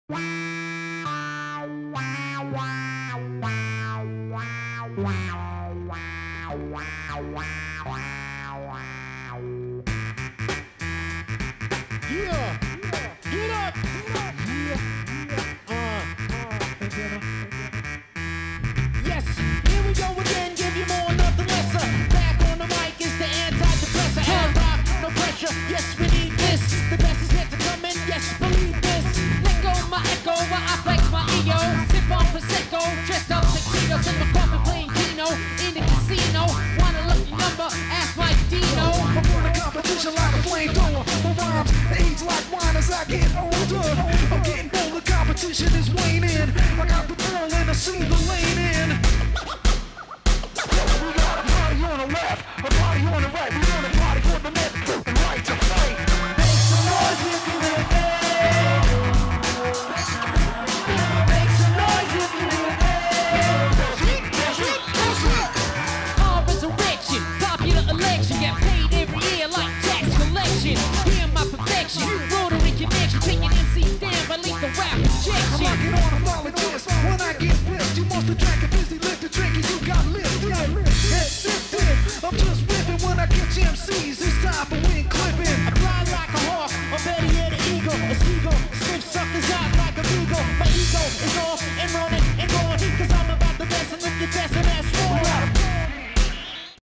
Yes, here we go again, give you more, nothing lesser. Back on the mic is the antidepressor. And rock, no pressure, yes we need this. The best is yet to come in, yes believe this. Let go my echo, while I flex my ego. Sip on Prosecco, dressed up tuxedos in my coffin playing Keno. In the casino, want a lucky number, ask my Dino. I'm on a competition like a flamethrower. My rhymes age like wine as I get older. I'm getting bolder, competition is waning. I got the ball and I see the lane in. We got a party on the left, a party on the right. We want a party for the left and right to fight. Make some noise if you hear it. Make some noise if you hear it. Our resurrection, popular election, get paid every year like tax collection. Hear my perfection, rotary connection, taking MCs down by lethal rap I'm injection. knocking on a volunteers. When I get pissed, you must have drank a busy lift to drink and you got lifted. Head sifted. I'm just whipping when I catch MCs. It's time for wing clipping. I fly like a hawk, or better yet an eagle, a seagull. Sniff suckers out like a beagle. My ego is off and running.